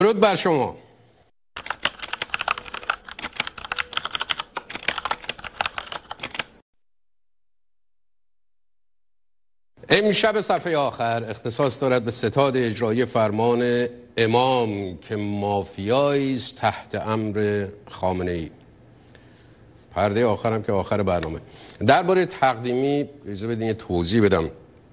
درود بر شما. امشب صفحه آخر اختصاص دارد به ستاد اجرایی فرمان امام که مافیایی است تحت امر خامنه‌ای. پرده آخرم که آخر برنامه. درباره تقدیمی اجازه بدین یه توضیح بدم.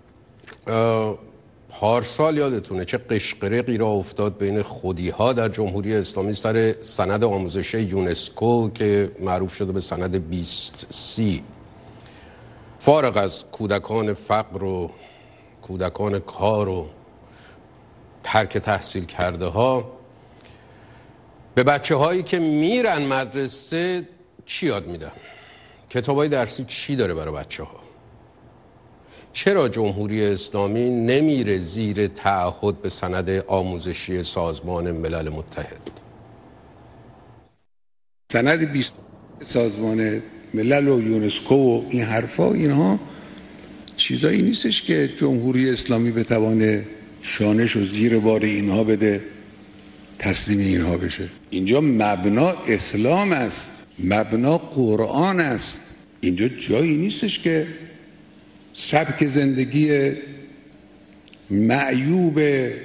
پارسال یادتونه چه قشقرقی را افتاد بین خودی‌ها در جمهوری اسلامی سر سند آموزشی یونسکو که معروف شده به سند 2030. فارغ از کودکان فقر و کودکان کار و ترک تحصیل کرده ها، به بچه هایی که میرن مدرسه چی یاد میدن؟ کتابای درسی چی داره برای بچه ها؟ چرا جمهوری اسلامی نمیره زیر تعهد به سند آموزشی سازمان ملل متحد؟ سند 20 سازمان ملل و یونسکو و این حرفا، اینها چیزایی نیستش که جمهوری اسلامی بتوانه شانش و زیر بار اینها بده، تسلیم اینها بشه. اینجا مبنا اسلام است، مبنا قرآن است. اینجا جایی نیستش که سبک زندگی معیوب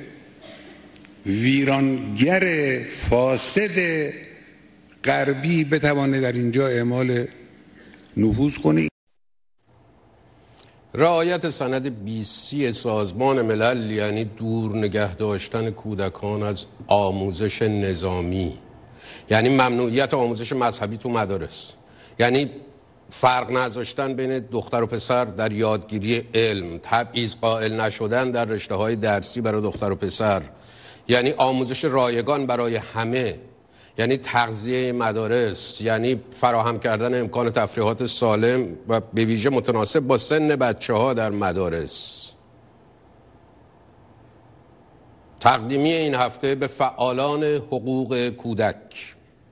ویرانگر فاسد غربی بتوانه در اینجا اعمال نفوذ کنه. رعایت سند 20 سازمان ملل یعنی دور نگه داشتن کودکان از آموزش نظامی، یعنی ممنوعیت آموزش مذهبی تو مدارس، یعنی فرق نذاشتن بین دختر و پسر در یادگیری علم، تبعیض قائل نشدن در رشته‌های درسی برای دختر و پسر، یعنی آموزش رایگان برای همه، یعنی تغذیه مدارس، یعنی فراهم کردن امکان تفریحات سالم و به ویژه متناسب با سن بچه‌ها در مدارس. تقدیمی این هفته به فعالان حقوق کودک.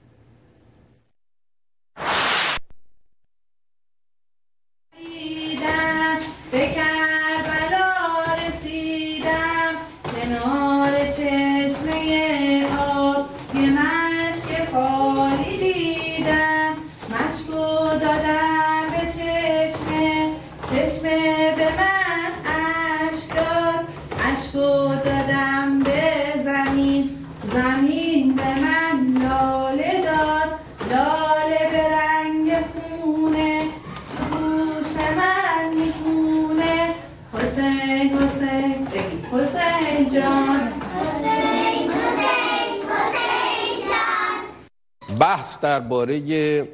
بحث درباره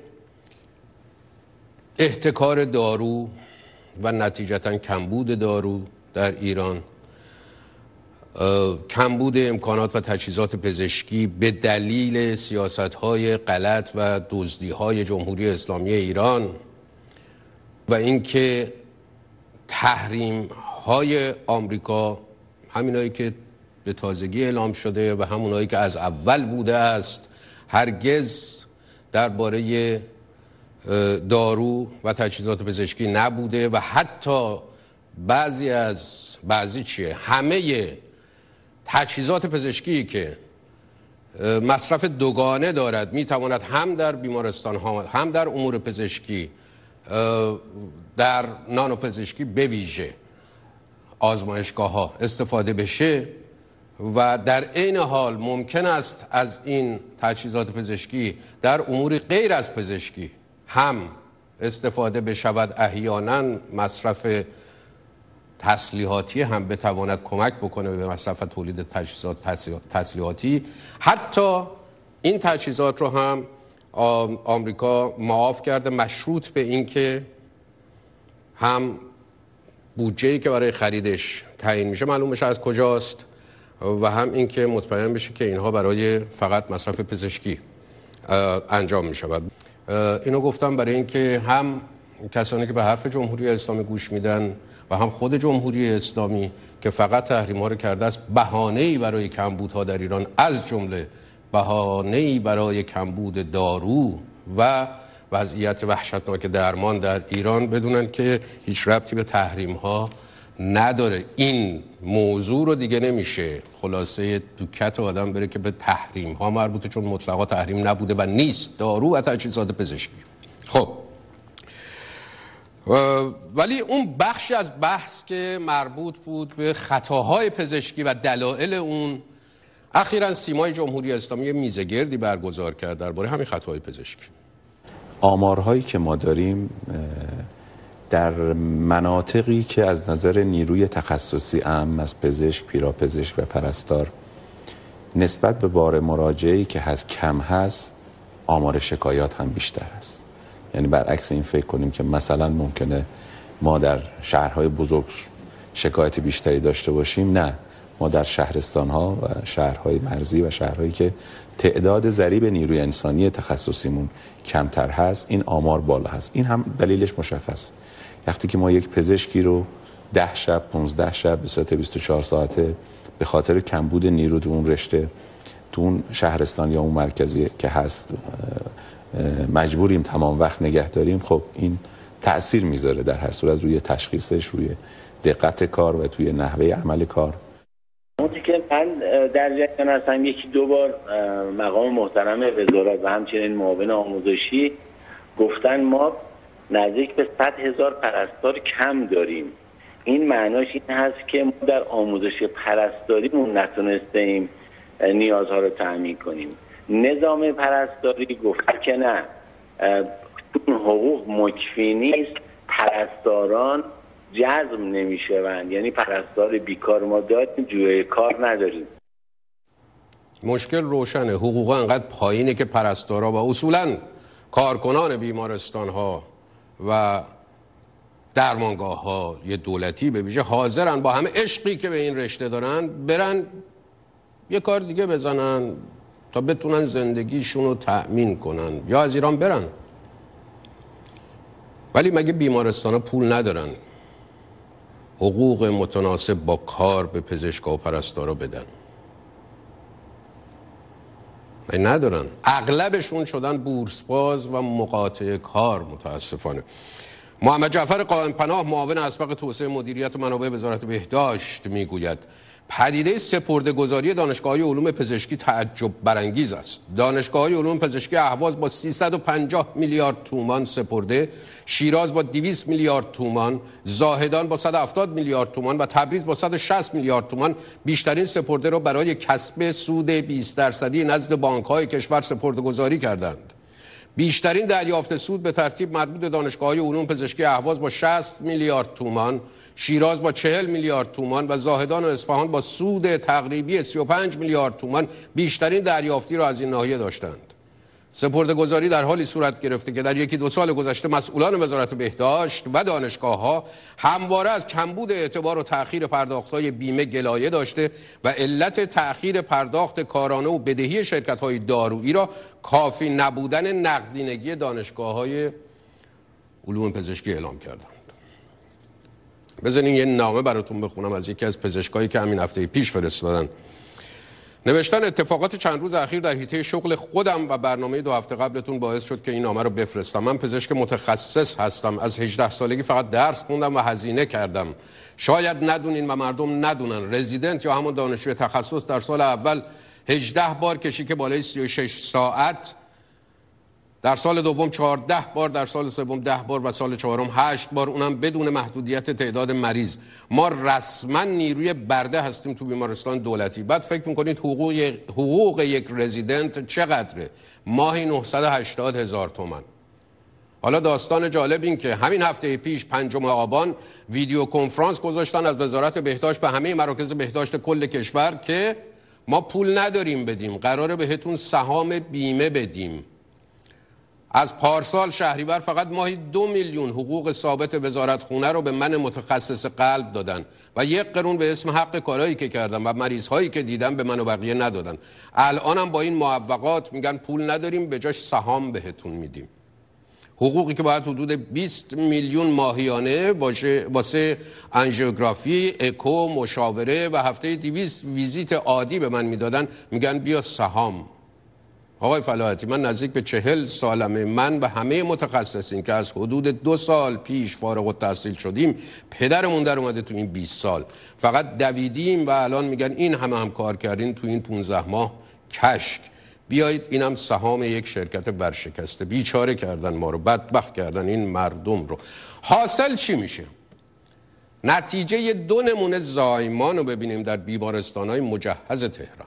احتکار دارو و نتیجتاً کمبود دارو در ایران، کمبود امکانات و تجهیزات پزشکی به دلیل سیاست‌های غلط و دزدی‌های جمهوری اسلامی ایران و اینکه تحریم‌های آمریکا، همینایی که به تازگی اعلام شده و همونایی که از اول بوده است، هرگز درباره دارو و تجهیزات پزشکی نبوده و حتی همه تجهیزات پزشکی که مصرف دوگانه دارد میتواند هم در بیمارستان ها هم در امور پزشکی، در نانو پزشکی به ویژه آزمایشگاه ها استفاده بشه و در عین حال ممکن است از این تجهیزات پزشکی در امور غیر از پزشکی هم استفاده بشود. احیانا مصرف تسلیحاتی هم بتواند کمک بکنه به مصرف تولید تجهیزات تسلیحاتی. حتی این تجهیزات رو هم آمریکا معاف کرده، مشروط به این که هم بودجه‌ای که برای خریدش تعیین میشه معلوم بشه از کجاست و هم این که مطمئن بشه که اینها برای فقط مصرف پزشکی انجام می شود. اینو گفتم برای اینکه هم کسانی که به حرف جمهوری اسلامی گوش میدن و هم خود جمهوری اسلامی که فقط تحریم ها رو کرده است بهانه‌ای برای کمبودها در ایران، از جمله بهانه‌ای برای کمبود دارو و وضعیت وحشتناک درمان در ایران، بدونن که هیچ ربطی به تحریم ها نداره. این موضوع رو دیگه نمیشه خلاصه دوکت آدم بره که به تحریم ها مربوطه، چون مطلقا تحریم نبوده و نیست، دارو و تجهیزات پزشکی. خب ولی اون بخشی از بحث که مربوط بود به خطاهای پزشکی و دلایل اون، اخیراً سیمای جمهوری اسلامی میزگردی برگزار کرد درباره همین خطاهای پزشکی. آمارهایی که ما داریم در مناطقی که از نظر نیروی تخصصی اعم از پزشک، پیراپزشک و پرستار نسبت به بار مراجعه‌ای که هست کم هست، آمار شکایات هم بیشتر هست. یعنی برعکس این فکر کنیم که مثلا ممکنه ما در شهرهای بزرگ شکایت بیشتری داشته باشیم، نه، ما در شهرستان‌ها و شهرهای مرزی و شهرهایی که تعداد ضریب نیروی انسانی تخصصیمون کمتر هست، این آمار بالا هست. این هم دلیلش مشخص. وقتی که ما یک پزشکی رو 10 شب 15 شب به صورت 24 ساعته به خاطر کمبود نیرو تو اون رشته، تو اون شهرستان یا اون مرکزی که هست مجبوریم تمام وقت نگه داریم، خب این تأثیر میذاره در هر صورت روی تشخیصش، روی دقت کار و توی نحوه عمل کار. اونی که من در جریان هستم، یکی دو بار مقام محترم وزارت و همچنین معاون آموزشی گفتن ما نزدیک به 100,000 پرستار کم داریم. این معناش این هست که ما در آموزش پرستاریمون نتونستیم نیازها رو تأمین کنیم. نظام پرستاری گفت که نه، چون حقوق مکفی نیست، پرستاران جذب نمیشوند. یعنی پرستار بیکار ما داریم، جوی کار نداریم. مشکل روشنه، حقوق انقدر پایینه که پرستارا و اصولاً کارکنان بیمارستان ها و درمانگاه های دولتی به ویژه حاضرن با همه عشقی که به این رشته دارن برن یه کار دیگه بزنن تا بتونن زندگیشون رو تأمین کنن یا از ایران برن. ولی مگه بیمارستان ها پول ندارن حقوق متناسب با کار به پزشکا و پرستارا بدن؟ ندارن. اغلبشون شدن بورسباز و مقاطع کار متاسفانه. محمد جعفر قائم پناه، معاون اسبق توسعه مدیریت منابع وزارت بهداشت میگوید پدیده سپرده‌گذاری دانشگاه‌های علوم پزشکی تعجب برانگیز است. دانشگاه‌های علوم پزشکی اهواز با 350 میلیارد تومان سپرده، شیراز با 200 میلیارد تومان، زاهدان با 170 میلیارد تومان و تبریز با 160 میلیارد تومان بیشترین سپرده را برای کسب سود 20% نزد بانک‌های کشور سپرده‌گذاری کردند. بیشترین دریافت سود به ترتیب مربوط به دانشگاه‌های علوم پزشکی اهواز با 60 میلیارد تومان، شیراز با 40 میلیارد تومان و زاهدان و اصفهان با سود تقریبی 35 میلیارد تومان بیشترین دریافتی را از این ناحیه داشتند. سپرده‌گذاری در حالی صورت گرفته که در یکی دو سال گذشته مسئولان وزارت بهداشت و دانشگاه‌ها همواره از کمبود اعتبار و تأخیر پرداخت‌های بیمه گلایه داشته و علت تأخیر پرداخت کارانه و بدهی شرکت‌های دارویی را کافی نبودن نقدینگی دانشگاه‌های علوم پزشکی اعلام کردند. بذارین یه نامه براتون بخونم از یکی از پزشکایی که همین هفته پیش فرستادن. نوشتن اتفاقات چند روز اخیر در حیطه شغل خودم و برنامه 2 هفته قبلتون باعث شد که این نامه رو بفرستم. من پزشک متخصص هستم. از 18 سالگی فقط درس خوندم و هزینه کردم. شاید ندونین و مردم ندونن. رزیدنت یا همون دانشجوی تخصص در سال اول 18 بار کشیک بالای 36 ساعت، در سال دوم 14 بار، در سال سوم 10 بار و سال چهارم 8 بار، اونم بدون محدودیت تعداد مریض. ما رسما نیروی برده هستیم تو بیمارستان دولتی. بعد فکر میکنید حقوق یک رزیدنت چقدره؟ ماهی 980,000 تومان. حالا داستان جالب این که همین هفته پیش 5 آبان ویدیو کنفرانس گذاشتن از وزارت بهداشت به همه مراکز بهداشت کل کشور که ما پول نداریم بدیم، قراره بهتون سهام بیمه بدیم. از پارسال شهریور فقط ماهی 2 میلیون حقوق ثابت وزارتخونه رو به من متخصص قلب دادن و 1 قرون به اسم حق کارهایی که کردم و مریض هایی که دیدم به من و بقیه ندادن. الانم با این معوقات میگن پول نداریم، به جاش سهام بهتون میدیم. حقوقی که باید حدود 20 میلیون ماهیانه واسه انژیوگرافی، اکو، مشاوره و هفته 200 ویزیت عادی به من میدادن، میگن بیا سهام. آقای فلاحتی، من نزدیک به 40 سالمه، من و همه متخصصین که از حدود 2 سال پیش فارغ التحصیل شدیم، پدرمون در اومده تو این 20 سال فقط دویدیم و الان میگن این هم کار کردین تو این 15 ماه کشک. بیایید اینم سهام یک شرکت ورشکسته. بیچاره کردن ما رو، بدبخت کردن این مردم رو. حاصل چی میشه؟ نتیجه 2 نمونه زایمان رو ببینیم در بیمارستان‌های مجهز تهران.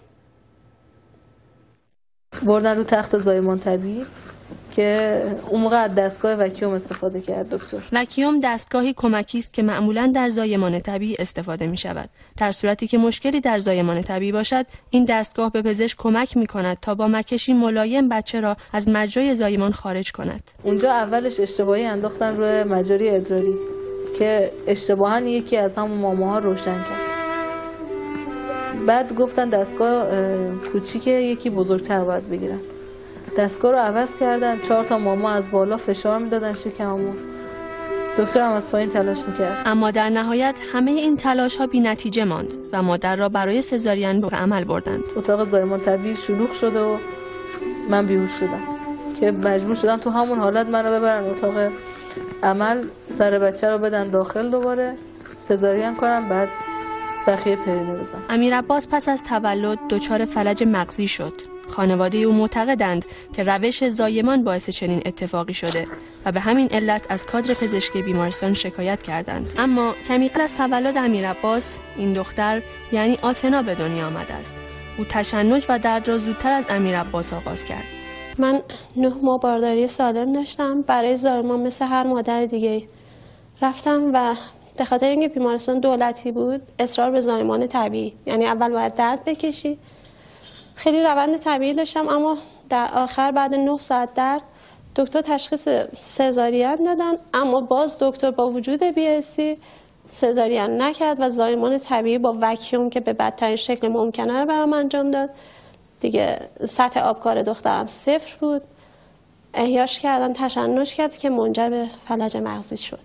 بردن رو تخت زایمان طبیعی که اون موقع از دستگاه وکیوم استفاده کرد دکتر. وکیوم دستگاهی کمکی است که معمولاً در زایمان طبیعی استفاده می شود. در صورتی که مشکلی در زایمان طبیعی باشد، این دستگاه به پزشک کمک می کند تا با مکشی ملایم بچه را از مجرای زایمان خارج کند. اونجا اولش اشتباهی انداختن روی مجاری ادراری که اشتباهاً یکی از همون ماماها روشن کرد. بعد گفتن دستگاه کوچیکه، یکی بزرگتر باید بگیرن. دستگاه رو عوض کردن، 4 تا ماما از بالا فشار میدادن شکممو. دکتر هم از پایین تلاش میکرد. اما در نهایت همه این تلاش ها بی نتیجه ماند و مادر را برای سزارین به عمل بردند. اتاق زایمان طبیعی شلوغ شده و من بیهوش شدم که مجبور شدم تو همون حالت منو ببرن اتاق عمل، سر بچه رو بدن داخل، دوباره سزارین کنم، بعد بخیه پرینه بزن. امیرعباس پس از تولد دچار فلج مغزی شد. خانواده او معتقدند که روش زایمان باعث چنین اتفاقی شده و به همین علت از کادر پزشکی بیمارستان شکایت کردند. اما کمی قبل از تولد امیرعباس این دختر یعنی آتنا به دنیا آمده است. او تشنج و درد را زودتر از امیرعباس آغاز کرد. من 9 ماه بارداری سالم داشتم. برای زایمان مثل هر مادر دیگه رفتم و به خاطر اینکه بیمارستان دولتی بود اصرار به زایمان طبیعی، یعنی اول باید درد بکشی. خیلی روند طبیعی داشتم، اما در آخر بعد 9 ساعت درد دکتر تشخیص سزارین دادن، اما باز دکتر با وجود بی‌اسی سزارین نکرد و زایمان طبیعی با وکیوم که به بدترین شکل ممکنه رو برام انجام داد. دیگه سطح آبکار دخترم 0 بود. احیاش کردن، تشنج کرد که منجر به فلج مغزی شد.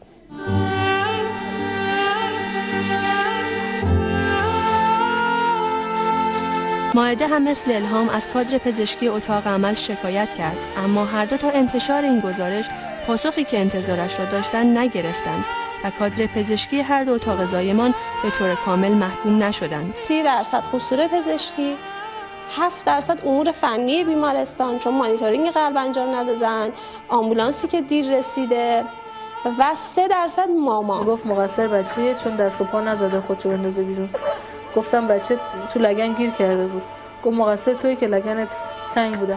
مائده هم مثل الهام از کادر پزشکی اتاق عمل شکایت کرد، اما هر دو تا انتشار این گزارش پاسخی که انتظارش را داشتند نگرفتند و کادر پزشکی هر دو اتاق زایمان به طور کامل محکوم نشدند. 30% قصور پزشکی، 7% امور فنی بیمارستان چون مانیتورینگ قلب انجام ندادن، آمبولانسی که دیر رسیده و 3% ماما. گفت مقصر بچه‌یه چون دست و پا نزده خودشو بندازه بیرون. گفتم بچه تو لگن گیر کرده بود. گفت مقصر تویی که لگنت تنگ بوده.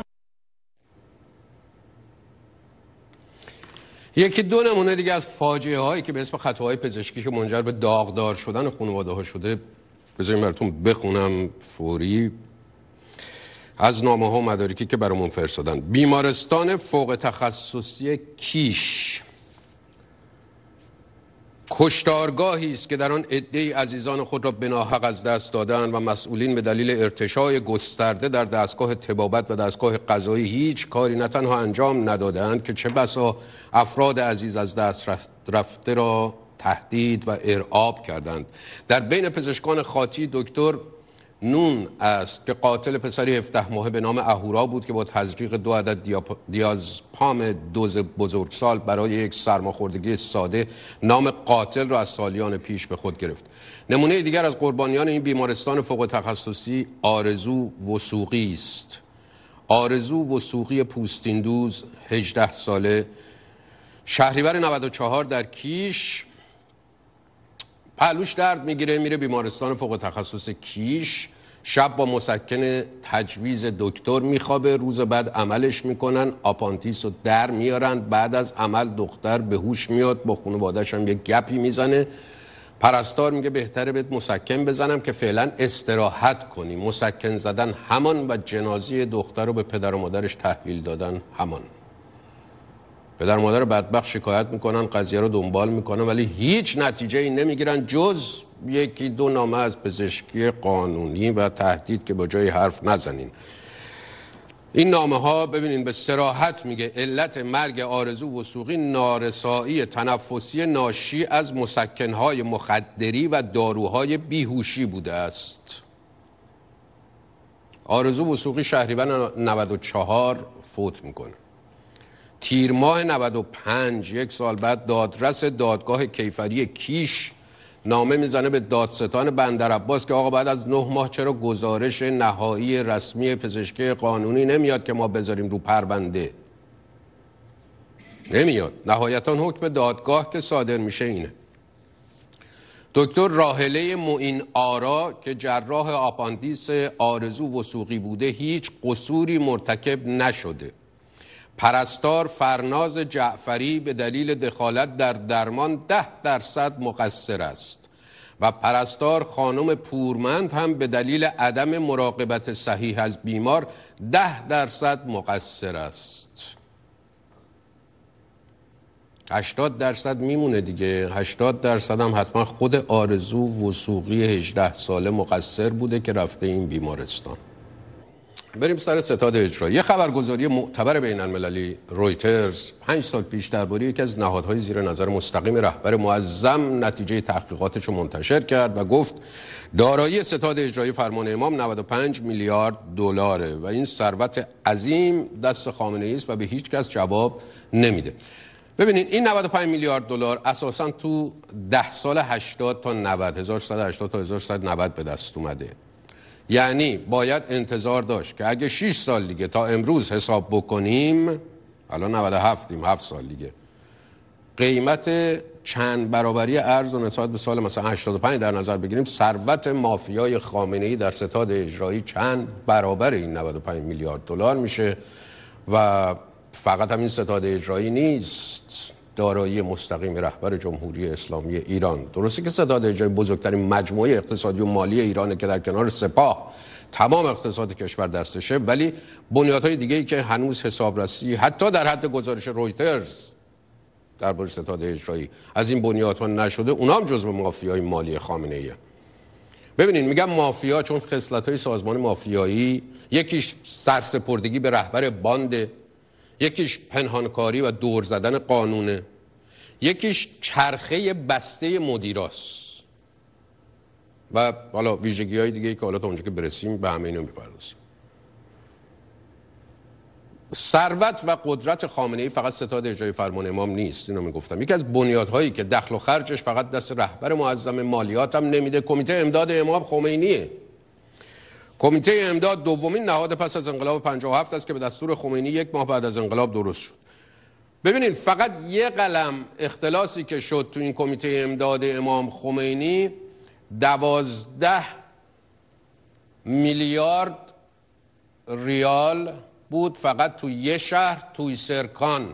یکی 2 نمونه دیگه از فاجعه هایی که به اسم خطاهای پزشکی که منجر به داغدار شدن خانواده ها شده، بذاریم براتون بخونم فوری از نامه ها و مدارکی که برامون فرستادن. بیمارستان فوق تخصصی کیش کشتارگاهی است که در آن عده‌ای عزیزان خود را بناحق از دست دادند و مسئولین به دلیل ارتشای گسترده در دستگاه طبابت و دستگاه قضایی هیچ کاری نه تنها انجام ندادند که چه بسا افراد عزیز از دست رفته را تهدید و ارعاب کردند. در بین پزشکان خاطی دکتر نون است که قاتل پسری 17 ماهه به نام اهورا بود که با تزریق 2 عدد دیازپام دوز بزرگسال برای یک سرماخوردگی ساده نام قاتل را از سالیان پیش به خود گرفت. نمونه دیگر از قربانیان این بیمارستان فوق تخصصی آرزو وثوقی است. آرزو وثوقی پوستین دوز 18 ساله، شهریور 94 در کیش پهلوش درد میگیره، میره بیمارستان فوق تخصص کیش، شب با مسکن تجویز دکتر میخوابه، روز بعد عملش میکنن، آپانتیس رو در میارن، بعد از عمل دختر به هوش میاد، با خانواده‌اش هم یک گپی میزنه، پرستار میگه بهتره بهت مسکن بزنم که فعلا استراحت کنی. مسکن زدن همان و جنازه دختر رو به پدر و مادرش تحویل دادن همان. پدر و مادر بدبخت شکایت میکنن، قضیه رو دنبال میکنن، ولی هیچ نتیجه ای نمیگیرن جز 1-2 نامه از پزشکی قانونی و تهدید که با جای حرف نزنین. این نامه ها ببینین به صراحت میگه علت مرگ آرزو وثوقی نارسایی تنفسی ناشی از مسکنهای مخدری و داروهای بیهوشی بوده است. آرزو وثوقی شهریور 94 فوت میکنه. تیر ماه 95 یک سال بعد دادرس دادگاه کیفری کیش نامه میزنه به دادستان بندرعباس که آقا بعد از 9 ماه چرا گزارش نهایی رسمی پزشکی قانونی نمیاد که ما بذاریم رو پرونده؟ نمیاد. نهایتاً حکم دادگاه که صادر میشه اینه: دکتر راحله معین آرا که جراح آپاندیس آرزو وثوقی بوده هیچ قصوری مرتکب نشده. پرستار فرناز جعفری به دلیل دخالت در درمان 10% مقصر است و پرستار خانم پورمند هم به دلیل عدم مراقبت صحیح از بیمار 10% مقصر است. 80% میمونه دیگه. 80% هم حتما خود آرزو وثوقی 18 ساله مقصر بوده که رفته این بیمارستان. بریم سر ستاد اجرایی. یه خبرگزاری معتبر بین المللی رویترز 5 سال پیش درباره یکی از نهادهای زیر نظر مستقیم رهبر معظم نتیجه تحقیقاتش رو منتشر کرد و گفت دارایی ستاد اجرایی فرمان امام 95 میلیارد دلاره و این ثروت عظیم دست خامنه‌ای است و به هیچ کس جواب نمیده. ببینید این 95 میلیارد دلار اساساً تو 10 سال 80 تا 90 1180 تا 1190 به دست اومده. یعنی باید انتظار داشت که اگه 6 سال دیگه تا امروز حساب بکنیم، الان 97 7 سال دیگه، قیمت چند برابری ارز و نسبت به سال مثلا 85 در نظر بگیریم، ثروت مافیای خامنه‌ای در ستاد اجرایی چند برابر این 95 میلیارد دلار میشه. و فقط همین ستاد اجرایی نیست، دارایی مستقیم رهبر جمهوری اسلامی ایران. درسته که ستاد اجرایی بزرگترین مجموعه اقتصادی و مالی ایرانه که در کنار سپاه تمام اقتصاد کشور دستشه، ولی بنیادهای دیگه‌ای که هنوز حسابرسی حتی در حد گزارش رویترز درباره ستاد اجرایی از این بنیادها نشده، اونا هم جزو مافیای مالی خامنه‌ایه. ببینید میگم مافیا چون خصلت‌های سازمان مافیایی، یکیش سرسپردگی به رهبر بانده، یکیش پنهانکاری و دور زدن قانونه، یکیش چرخه بسته مدیراست و حالا ویژگی‌های دیگه که حالا تا اونجا که برسیم به همه اینا میپردازیم. ثروت و قدرت خامنه‌ای فقط ستاد اجرایی فرمان امام نیست، اینو میگفتم. یکی از بنیادهایی که دخل و خرجش فقط دست رهبر معظم مالیات هم نمیده، کمیته امداد امام خمینیه. کمیته امداد دومین نهاد پس از انقلاب 57 است که به دستور خمینی 1 ماه بعد از انقلاب درست شد. ببینید فقط یه قلم اختلاسی که شد تو این کمیته امداد امام خمینی 12 میلیارد ریال بود فقط تو یه شهر، توی سرکان.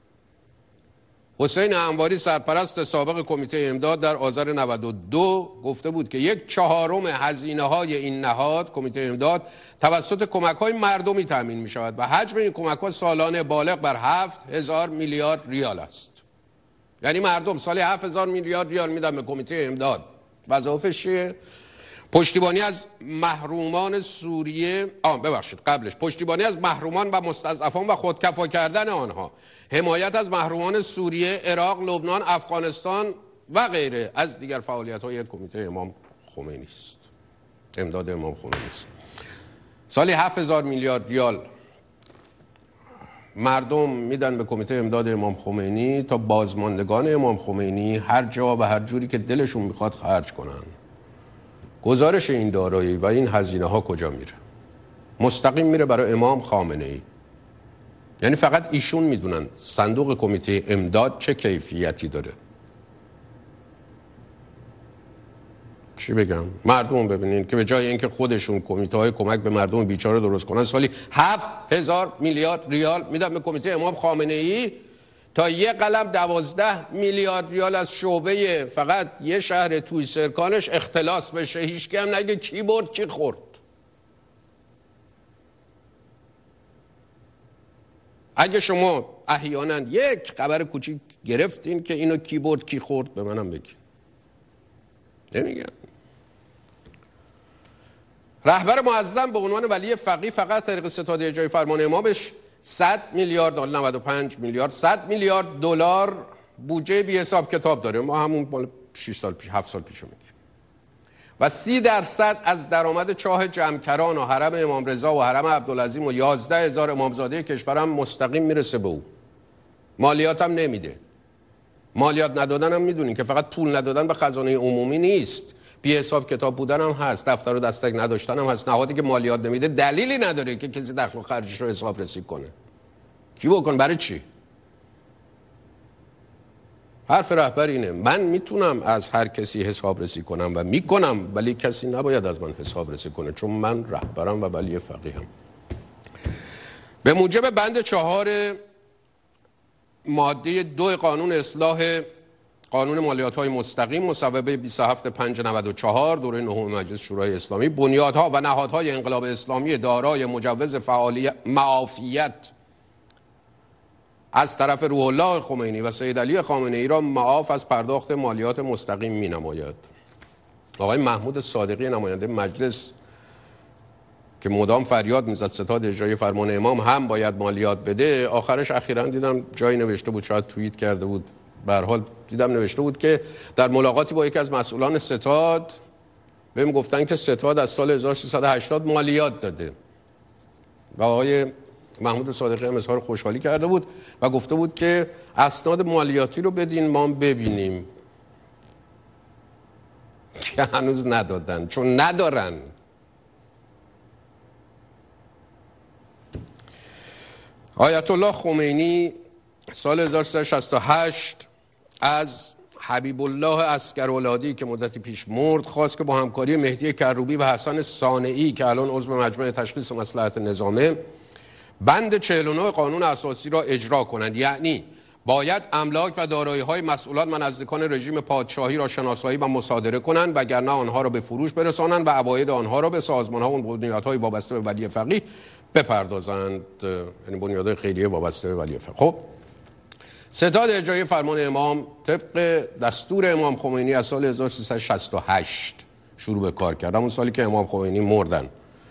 حسین انواری سرپرست سابق کمیته امداد در آذر 92 گفته بود که 1/4 هزینه‌های این نهاد کمیته امداد توسط کمک‌های مردمی تامین می‌شود و حجم این کمک‌ها سالانه بالغ بر 7000 میلیارد ریال است. یعنی مردم سالی 7000 میلیارد ریال میدن به کمیته امداد. وظایفش چیه؟ پشتیبانی از محرومان سوریه، قبلش پشتیبانی از محرومان و مستضعفان و خودکفا کردن آنها، حمایت از محرومان سوریه، عراق، لبنان، افغانستان و غیره از دیگر فعالیت‌های کمیته امام خمینی است. امداد امام خمینی است. سالی 7000 میلیارد ریال مردم میدن به کمیته امداد امام خمینی تا بازماندگان امام خمینی هر جا و هر جوری که دلشون میخواد خرج کنن. گزارش این دارایی و این هزینه ها کجا میره؟ مستقیم میره برای امام خامنه‌ای. یعنی فقط ایشون میدونن صندوق کمیته امداد چه کیفیتی داره. چی بگم؟ مردم ببینین که به جای اینکه خودشون کمیته های کمک به مردم بیچاره درست کنن، سالی 7000 میلیارد ریال میدن به کمیته امام خامنه‌ای تا یه قلم 12 میلیارد ریال از شعبه فقط یه شهر توی سرکانش اختلاس بشه. هیچ هم نگه کی برد کی خورد. اگه شما احیانا یک خبر کوچیک گرفتین که اینو کی برد کی خورد، به منم بگید. نمیگم. رهبر معظم به عنوان ولی فقیه فقط طریق ستاد اجرایی فرمان امامش 100 میلیارد دلار، 95 میلیارد 100 میلیارد دلار بودجه بی حساب کتاب داره. ما همون 6 سال پیش 7 سال پیشو میگیم. و 30% از درآمد چاه جمکران و حرم امام رضا و حرم عبدالعظیم و 11,000 امامزاده کشورم مستقیم میرسه به او. مالیات هم نمیده. مالیات ندادن هم میدونین که فقط پول ندادن به خزانه عمومی نیست، بی حساب کتاب بودن هم هست، دفتر و دستک نداشتن هم هست. نهادی که مالیات نمیده دلیلی نداره که کسی دخل و خرجش رو حساب رسی کنه. کی بکن؟ برای چی؟ حرف رهبر اینه من میتونم از هر کسی حساب رسی کنم و میکنم، ولی کسی نباید از من حساب رسی کنه، چون من رهبرم و ولی فقیهم. به موجب بند 4 ماده 2 قانون اصلاح قانون مالیات‌های مستقیم مصوبه 27/5/94 دوره نهم مجلس شورای اسلامی، بنیادها و نهادهای انقلاب اسلامی دارای مجوز معافیت از طرف روح الله خمینی و سید علی خامنه‌ای را معاف از پرداخت مالیات مستقیم می‌نماید. آقای محمود صادقی نماینده مجلس که مدام فریاد میزد ستاد اجرایی فرمان امام هم باید مالیات بده، آخرش اخیراً دیدم جایی نوشته بود، شاید توییت کرده بود، به هر حال دیدم نوشته بود که در ملاقاتی با یکی از مسئولان ستاد بهم گفتن که ستاد از سال 1380 مالیات داده و آقای محمود صادقی هم اظهار خوشحالی کرده بود و گفته بود که اسناد مالیاتی رو بدین ما ببینیم، که هنوز ندادن چون ندارن. آیت الله خمینی سال 1368 از حبیب الله عسکرولادی که مدتی پیش مرد خواست که با همکاری مهدی کروبی و حسن صانعی که الان عضو مجمع تشخیص مصلحت نظامه بند 49 قانون اساسی را اجرا کنند، یعنی باید املاک و دارایی‌های مسئولان و نزدیکان رژیم پادشاهی را شناسایی و مصادره کنند، وگرنه آنها را به فروش برسانند و عواید آنها را به سازمان‌ها و بنیادهای وابسته به ولی فقیه بپردازند، یعنی بنیادهای خیریه وابسته به ولی فقیه. خب ستاد اجرایی فرمان امام طبق دستور امام خمینی از سال 1368 شروع به کار کرد، همون سالی که امام خمینی مردن.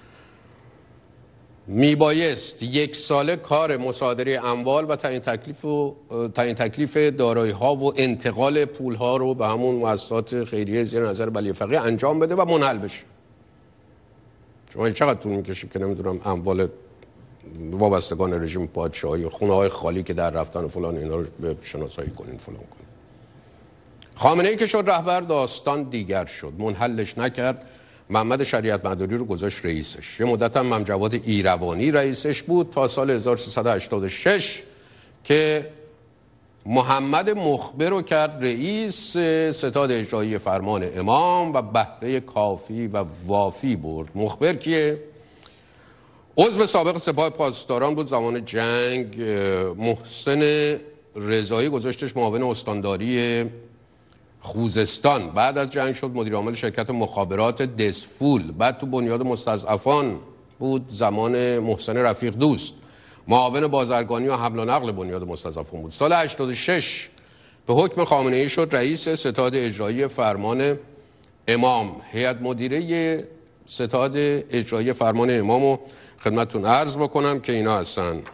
میبایست 1 ساله کار مصادره اموال و تعیین تکلیف دارایی ها و انتقال پول ها رو به همون مؤسسات خیریه زیر نظر ولی فقیه انجام بده و منحل بشه. شما چقدر طول میکشه که نمیدونم اموال وابستگان رژیم پادشاهی، خونه های خالی که در رفتن و فلان اینا رو شناسایی کنین فلان کنین. خامنه‌ای که شد رهبر داستان دیگر شد، منحلش نکرد، محمد شریعت مداری رو گذاشت رئیسش. یه مدت هم امام جواد ایروانی رئیسش بود تا سال 1386 که محمد مخبر رو کرد رئیس ستاد اجرایی فرمان امام و بهره کافی و وافی برد. مخبر کیه؟ عضو سابق سپاه پاسداران بود زمان جنگ. محسن رضایی گذاشتش معاون استانداری خوزستان، بعد از جنگ شد مدیر عامل شرکت مخابرات دسفول، بعد تو بنیاد مستضعفان بود زمان محسن رفیق دوست، معاون بازرگانی و حمل و نقل بنیاد مستضعفان بود. سال 86 به حکم خامنه‌ای شد رئیس ستاد اجرایی فرمان امام. هیئت مدیره ستاد اجرایی فرمان امام رو خدمتتون عرض بکنم که اینا هستن: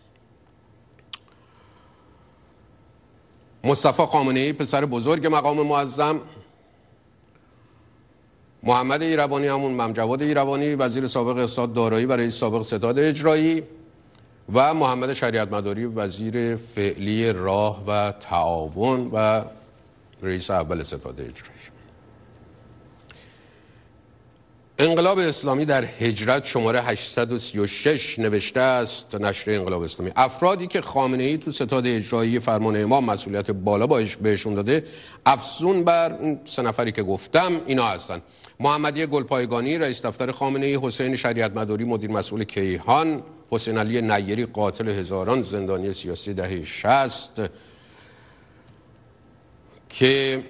مصطفی خامنه‌ای پسر بزرگ مقام معظم، محمد ایروانی همون امام جواد ایروانی وزیر سابق اقتصاد دارایی و رئیس سابق ستاد اجرایی، و محمد شریعت مداری وزیر فعلی راه و تعاون و رئیس اول ستاد اجرایی. انقلاب اسلامی در هجرت شماره 836 نوشته است، نشر انقلاب اسلامی: افرادی که خامنه‌ای تو ستاد اجرایی فرمان امام مسئولیت بالا بهشون داده، افزون بر این 3 نفری که گفتم، اینا هستن: محمدی گلپایگانی رئیس دفتر خامنه‌ای، حسین شریعت مداری مدیر مسئول کیهان، حسین علی نیری قاتل هزاران زندانی سیاسی دهه 60 که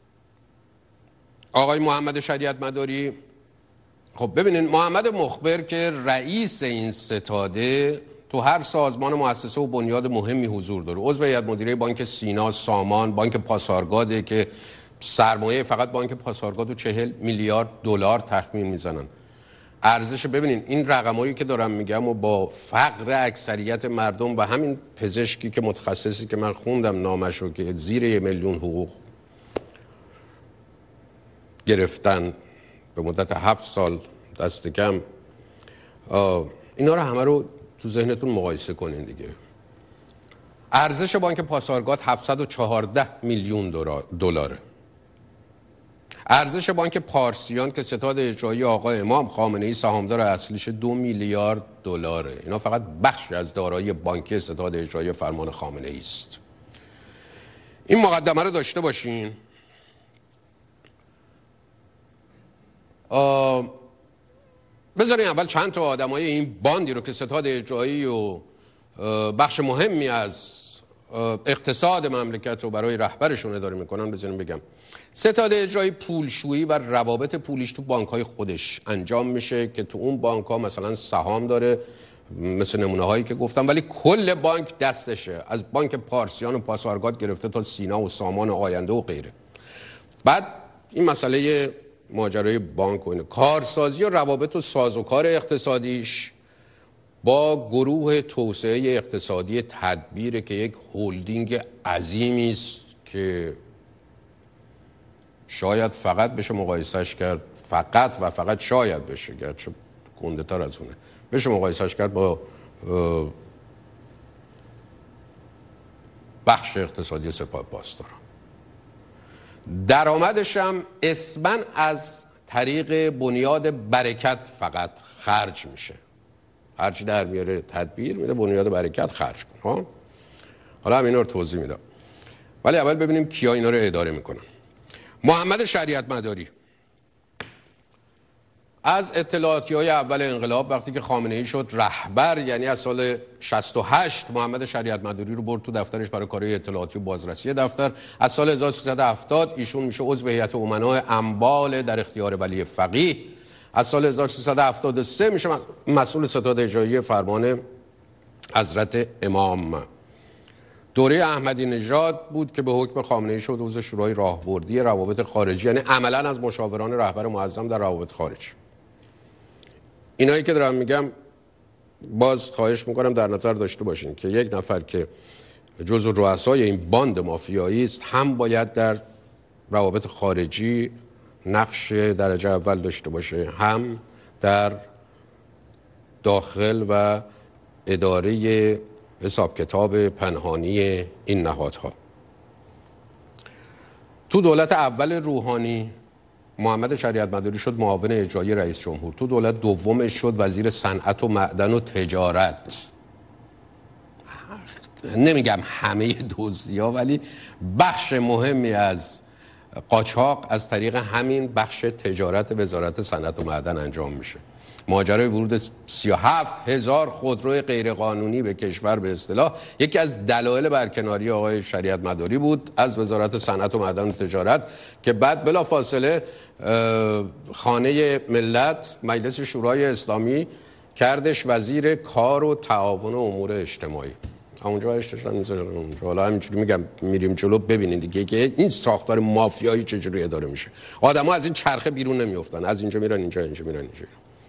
آقای محمد شریعت مداری. خب ببینید، محمد مخبر که رئیس این ستاده تو هر سازمان و مؤسسه و بنیاد مهمی حضور داره، عضو هیئت مدیره بانک سینا سامان، بانک پاسارگاده که سرمایه فقط بانک پاسارگاد رو 40 میلیارد دلار تخمین میزنن. ارزش، ببینید این رقمایی که دارم میگم و با فقر اکثریت مردم و همین پزشکی که متخصصی که من خوندم نامشو که زیر 1 میلیون حقوق گرفتن به مدت 7 سال دست کم، اینا رو همه رو تو ذهنتون مقایسه کنین دیگه. ارزش بانک پاسارگاد 714 میلیون دلاره. ارزش بانک پارسیان که ستاد اجرایی آقای امام خامنه‌ای سهامدار اصلیش 2 میلیارد دلاره. اینا فقط بخشی از دارایی بانکی ستاد اجرایی فرمان خامنه‌ای است. این مقدمه رو داشته باشین. بذارین اول چند تا آدمای این باندی رو که ستاد اجرایی و بخش مهمی از اقتصاد مملکت رو برای رهبرشون اداره میکنن بذارین بگم. ستاد اجرایی پولشویی و روابط پولیش تو بانک‌های خودش انجام میشه که تو اون بانک‌ها مثلا سهام داره مثل نمونه هایی که گفتم، ولی کل بانک دستشه، از بانک پارسیان و پاسارگاد گرفته تا سینا و سامان آینده و غیره. بعد این مسئله ماجرای بانک و اینه، کارسازی و روابط و سازوکار اقتصادیش با گروه توسعه اقتصادی تدبیر که یک هولدینگ عظیمی است که شاید فقط بشه مقایسهش کرد، فقط و فقط شاید بشه، گرچه گنده تر از اونه، بشه مقایسهش کرد با بخش اقتصادی سپاه پاسداران. درآمدش هم اسماً از طریق بنیاد برکت فقط خرج میشه. هرچی در میاره تدبیر میده بنیاد برکت خرج کن. حالا هم اینا رو توضیح میدم، ولی اول ببینیم کیا اینا رو اداره میکنن. محمد شریعت مداری از اطلاعاتی‌های اول انقلاب وقتی که خامنه‌ای شد رهبر، یعنی از سال 68 محمد شریعت مداری رو برد تو دفترش برای کارهای اطلاعاتی و بازرسی دفتر. از سال 1370 ایشون میشه عضو هیئت امنای انبال در اختیار ولی فقیه. از سال 1373 میشه مسئول ستاد اجرایی فرمان حضرت امام. دوره احمدی نژاد بود که به حکم خامنه‌ای شد عضو شورای راهبردی روابط خارجی، یعنی عملاً از مشاوران رهبر معظم در روابط خارجی. اینایی که دارم میگم باز خواهش میکنم در نظر داشته باشین که یک نفر که جزو رؤسای این باند مافیایی است هم باید در روابط خارجی نقش درجه اول داشته باشه، هم در داخل و اداره حساب کتاب پنهانی این نهادها. تو دولت اول روحانی محمد شریعت مداری شد معاون اجرایی رئیس جمهور. تو دولت دومش شد وزیر صنعت و معدن و تجارت. نمیگم همه دزدی‌ها، ولی بخش مهمی از قاچاق از طریق همین بخش تجارت وزارت صنعت و معدن انجام میشه. ماجرای ورود 37,000 خودرو غیرقانونی به کشور به اصطلاح یکی از دلایل برکناری آقای شریعت مداری بود از وزارت صنعت و معدن و تجارت که بعد بلافاصله خانه ملت مجلس شورای اسلامی کردش وزیر کار و تعاون و امور اجتماعی. اونجا برشتش اونجا. حالا همینجوری میگم میریم جلو ببینید دیگه که این ساختار مافیایی چجوری اداره میشه. آدم‌ها از این چرخه بیرون نمیافتن، از اینجا میرن اینجا، اینجا میرن اینجا.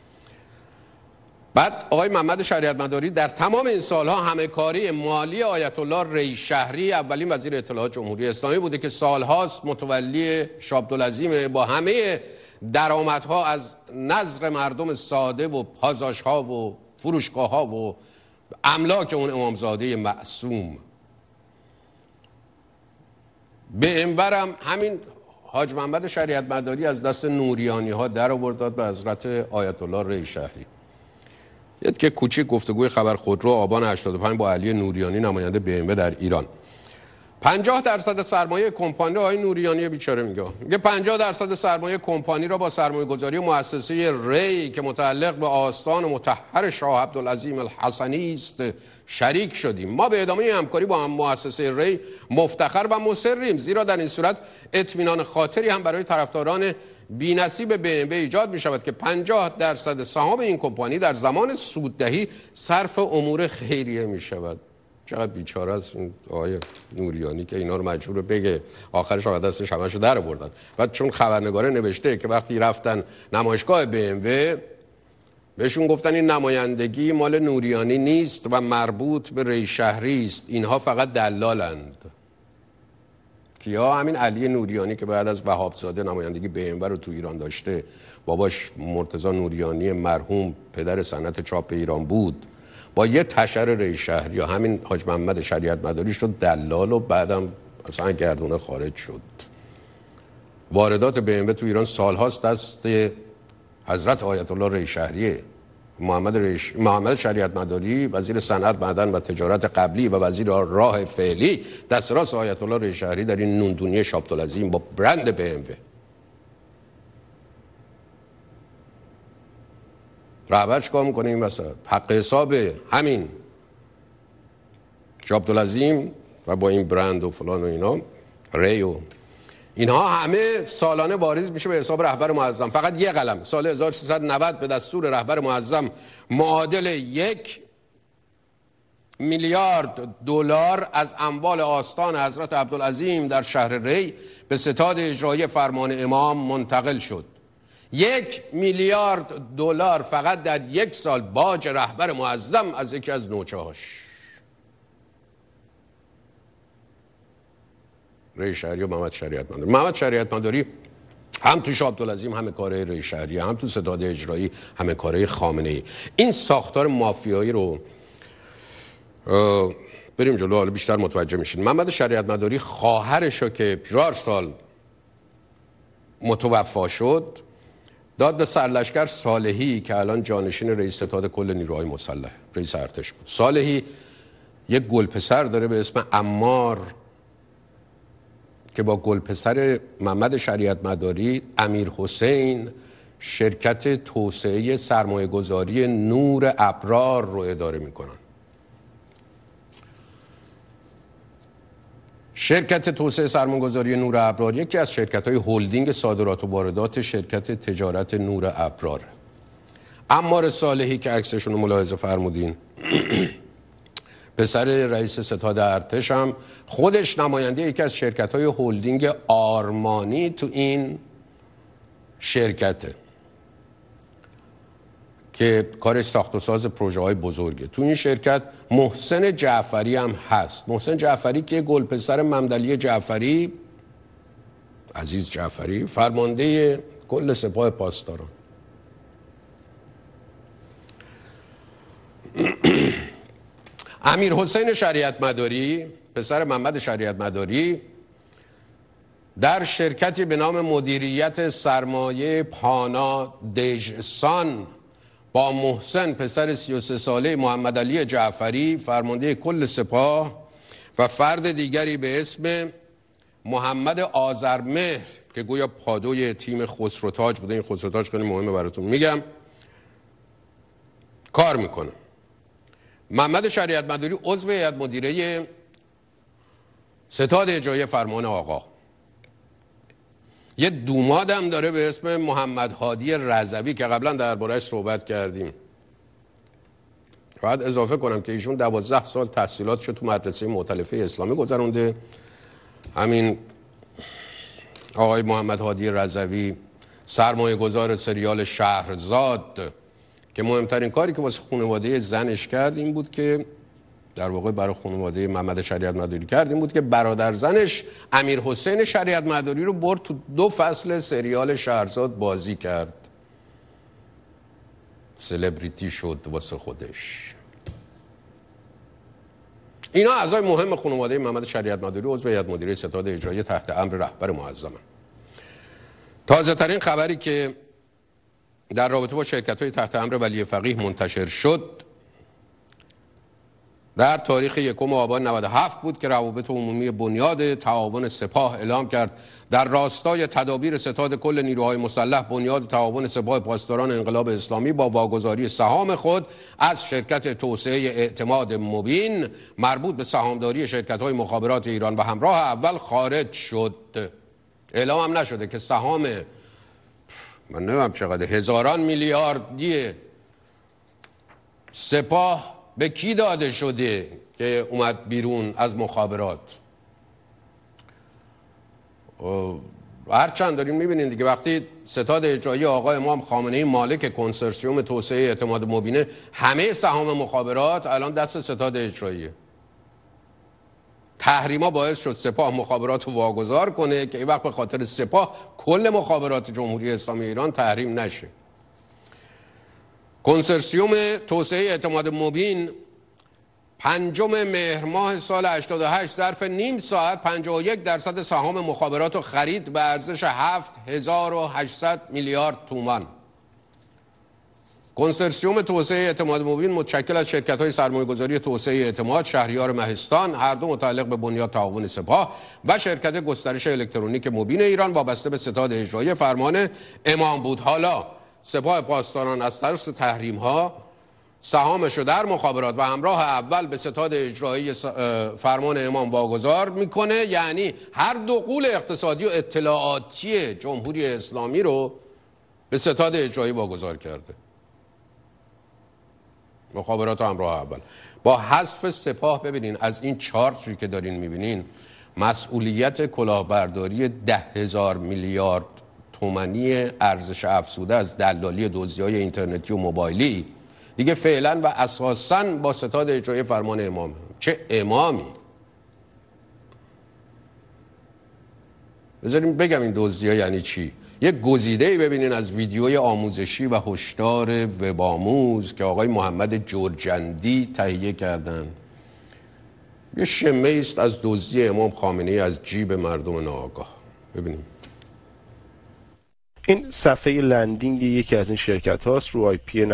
بعد آقای محمد شریعت مداری در تمام این سالها همکاری مالی آیت الله ری شهری اولین وزیر اطلاعات جمهوری اسلامی بوده که سالهاست متولی شابدالعظیم با همه درآمدها از نظر مردم ساده و پازاشها و فروشگاه‌ها و املاک اون امامزاده معصوم. به انورم همین حاج محمد شریعت مداری از دست نوریانی ها در آورد داد به حضرت آیت الله ری شهری. یاد که کوچیک گفتگوی خبر خودرو آبان 85 با علی نوریانی نماینده BMW در ایران. 50% سرمایه کمپانی آقای نوریانی بیچاره میگه 50% سرمایه کمپانی را با سرمایه گذاری مؤسسه ری که متعلق به آستان مطهر شاه عبدالعظیم الحسنی است شریک شدیم. ما به ادامه همکاری با مؤسسه ری مفتخر و مصریم، زیرا در این صورت اطمینان خاطری هم برای طرفداران بی‌نصیب BMW ایجاد می شود که 50% سهام این کمپانی در زمان سوددهی صرف امور خیریه می شود. چقدر بیچاره است این آقای نوریانی که اینا رو مجبور بگه، آخرش آقا دستش همشو در آوردن. بعد چون خبرنگاره نوشته که وقتی رفتن نمایشگاه BMW بهشون گفتن این نمایندگی مال نوریانی نیست و مربوط به ری شهری است، اینها فقط دلالند. کیا؟ همین علی نوریانی که بعد از وهابزاده نمایندگی BMW رو تو ایران داشته، باباش مرتضی نوریانی مرحوم پدر صنعت چاپ ایران بود، با یه تشر رئیس شهر یا همین حاج محمد شریعت مداری شد دلال و بعدم اصلا گردونه خارج شد. واردات BMW تو ایران سالهاست دست حضرت آیت الله رئیس شهریه. محمد شریعت مداری وزیر صنعت، معدن و تجارت قبلی و وزیر راه فعلی دست راست آیت الله رئیس شهری در این نوندونی شابدالعظیم با برند BMW. رهبر چیکار میکنه این وسط؟ حق حساب همین شابدالعظیم و با این برند و فلان و اینا، ری و اینها همه سالانه واریز میشه به حساب رهبر معظم. فقط یه قلم سال 1390 به دستور رهبر معظم معادل 1 میلیارد دلار از اموال آستان حضرت عبدالعظیم در شهر ری به ستاد اجرایی فرمان امام منتقل شد. 1 میلیارد دلار فقط در 1 سال باج رهبر معظم از یکی از نوچه‌هاش. رئیس شهری و محمد شریعت مداری. محمد شریعت مداری هم تو شابدالعظیم همه کاره رئیس شهری، هم تو ستاد اجرایی همه کاره خامنه‌ای. این ساختار مافیایی رو بریم جلو، حالا بیشتر متوجه میشین. محمد شریعت مداری خواهرشو که پیرار سال متوفا شد داد به سرلشکر صالحی که الان جانشین رئیس ستاد کل نیروهای مسلح، رئیس ارتش بود. صالحی یک گلپسر داره به اسم عمار که با گلپسر محمد شریعت مداری امیر حسین شرکت توسعه سرمایه گذاری نور ابرار رو اداره میکنن. شرکت توسعه سرمایه‌گذاری نور ابرار یکی از شرکت‌های هلدینگ صادرات و واردات شرکت تجارت نور ابرار. عمار صالحی که عکسشون رو ملاحظه فرمودین پسر رئیس ستاد ارتش هم خودش نماینده یکی از شرکت‌های هلدینگ آرمانی تو این شرکته که کارش ساخت و ساز پروژه‌های بزرگه. تو این شرکت محسن جعفری هم هست. محسن جعفری که گلپسر ممدلی جعفری، عزیز جعفری، فرمانده کل سپاه پاسداران. امیر حسین شریعت مداری پسر محمد شریعت مداری در شرکتی به نام مدیریت سرمایه پانا دژسان با محسن پسر 33 ساله محمد علی جعفری فرمانده کل سپاه و فرد دیگری به اسم محمد آذرمهر که گویا پادوی تیم خسروتاج بوده، این خسروتاج خیلی مهمه براتون میگم، کار میکنه. محمد شریعت مداری عضو هیئت مدیره ستاد اجرایی فرمان آقا. یه دوماد هم داره به اسم محمد هادی رضوی که قبلا درباره‌اش صحبت کردیم. باید اضافه کنم که ایشون 12 سال تحصیلاتشو تو مدرسه مؤتلفه اسلامی گذرونده. همین آقای محمد هادی رضوی سرمایه گذار سریال شهرزاد که مهمترین کاری که واسه خانواده زنش کرد این بود که در واقع برای خانواده محمد شریعت مداری کرد این بود که برادر زنش امیر حسین شریعت مداری رو برد تو 2 فصل سریال شهرزاد بازی کرد. سلبریتی شد واسه خودش. اینا اعضای مهم خانواده محمد شریعت مداری عضو هیئت مدیره ستاد اجرایی تحت امر رهبر معظمن. تازه ترین خبری که در رابطه با شرکت‌های تحت امر ولی فقیه منتشر شد در تاریخ 1 آبان 97 بود که روابط عمومی بنیاد تعاون سپاه اعلام کرد در راستای تدابیر ستاد کل نیروهای مسلح بنیاد تعاون سپاه پاسداران انقلاب اسلامی با واگذاری سهام خود از شرکت توسعه اعتماد مبین مربوط به سهامداری شرکت‌های مخابرات ایران و همراه اول خارج شد. اعلام هم نشده که سهام من نمیدونم چقدر هزاران میلیاردی سپاه به کی داده شده که اومد بیرون از مخابرات. هرچند داریم میبینید دیگه وقتی ستاد اجرایی آقا امام خامنه‌ای مالک کنسرسیوم توسعه اعتماد مبینه، همه سهام مخابرات الان دست ستاد اجراییه. تحریما باعث شد سپاه مخابرات رو واگذار کنه که این وقت به خاطر سپاه کل مخابرات جمهوری اسلامی ایران تحریم نشه. کنسرسیوم توسعه اعتماد مبین 5 مهر ماه سال 88 ظرف نیم ساعت 51% سهام مخابرات رو خرید به ارزش 7800 میلیارد تومان. کنسرسیوم توسعه اعتماد مبین متشکل از شرکت‌های سرمایه‌گذاری توسعه اعتماد شهریار مهستان، هر دو متعلق به بنیاد تعاون سپاه، و شرکت گسترش الکترونیک مبین ایران وابسته به ستاد اجرایی فرمان امام بود. حالا سپاه پاسداران از ترس تحریم‌ها سهامش رو در مخابرات و همراه اول به ستاد اجرایی فرمان امام واگذار میکنه، یعنی هر دو غول اقتصادی و اطلاعاتی جمهوری اسلامی رو به ستاد اجرایی واگذار کرده. مخابرات همراه اول با حذف سپاه، ببینین از این چارتی که دارین میبینین مسئولیت کلاهبرداری 10,000 میلیارد تومانی ارزش افزوده از دلالی دزدی‌های اینترنتی و موبایلی دیگه فعلا و اساساً با ستاد اجرایی فرمان امام. چه امامی؟ بذاریم بگم این دزدی‌ها یعنی چی. یک گزیده‌ای ببینین از ویدیوی آموزشی و هشدار وب‌آموز که آقای محمد جرجندی تهیه کردن. یه شمه است از دزدی امام خامنه‌ای از جیب مردم ناآگاه. ببینیم. این صفحه لندینگ یکی از این شرکت هاست رو آی پی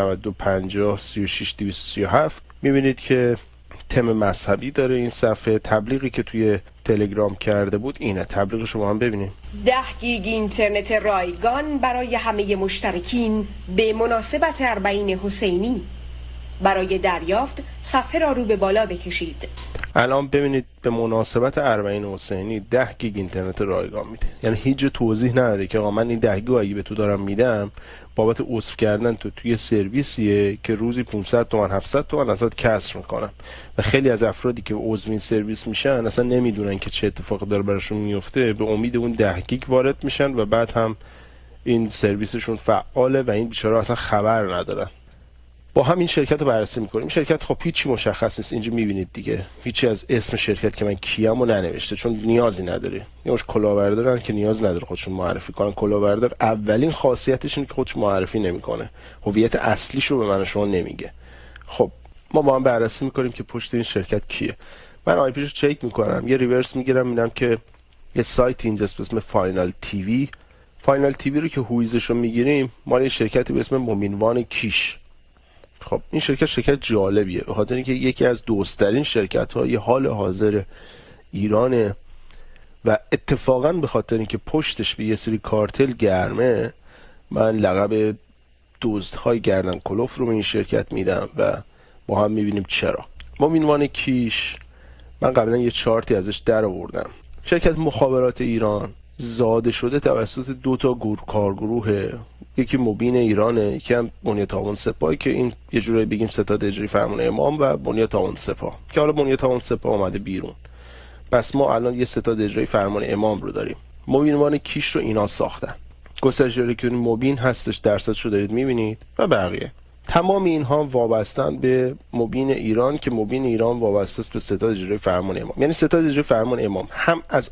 9250362237. میبینید که تم مذهبی داره این صفحه. تبلیغی که توی تلگرام کرده بود اینه، تبلیغ شما هم ببینید. 10 گیگ اینترنت رایگان برای همه مشترکین به مناسبت اربعین حسینی. برای دریافت صفحه را رو به بالا بکشید. الان ببینید به مناسبت اربعین حسینی 10 گیگ اینترنت رایگان میده. یعنی هیچ توضیح نداده که آقا من این 10 گیگ اگه به تو دارم میدم بابت عضو کردن تو توی سرویسیه که روزی 500 تومن 700 تومن ازت کسر میکنم. و خیلی از افرادی که عضو این سرویس میشن اصلا نمیدونن که چه اتفاقی داره براشون میفته، به امید اون 10 گیگ وارد میشن و بعد هم این سرویسشون فعاله و این بیچاره اصلا خبر ندارن. با هم این شرکت رو بررسی میکنیم. این شرکت خب هیچی مشخص نیست، اینجا میبینید دیگه هیچی از اسم شرکت که من کیم رو ننوشته چون نیازی نداره. یهوش کلاهبردارن که نیاز نداره خودشون معرفی کنن. کلاهبردار اولین خاصیتش اینه که خودش معرفی نمیکنه، هویت اصلیشو به من شما نمیگه. خب ما با هم بررسی میکنیم که پشت این شرکت کیه. من آی پیشو چک میکنم، یه ریورس میگیرم، میبینم که یه سایت اینجاست به اسم فاینال تیوی. فاینال تیوی رو که هویزشو میگیریم مال شرکتی به اسم مومینوان کیش. خب این شرکت جالبیه به خاطر اینکه یکی از دوست‌ترین شرکت‌های حال حاضر ایرانه و اتفاقاً به خاطر اینکه پشتش به یه سری کارتل گرمه من لقب دزدهای گردن کلوف رو به این شرکت میدم و با هم میبینیم چرا. مومینوان کیش من قبلا یه چارتی ازش در آوردم. شرکت مخابرات ایران زاده شده توسط 2 تا کارگروه، یکی مبین ایرانه، یکی هم بنیاد تعاون سپاه که این یه جوری بگیم ستاد اجرایی فرمان امام و بنیاد تعاون سپاه که حالا بنیاد تعاون سپاه اومده بیرون. پس ما الان یه ستاد اجرایی فرمان امام رو داریم. مبینوان کیش رو اینا ساختن. گسترش الکترونیک مبین هستش، درصدشو دارید میبینید و بقیه. تمام اینها وابستن به مبین ایران که مبین ایران وابسته است به ستاد اجرایی فرمان امام. یعنی ستاد اجرایی فرمان امام هم از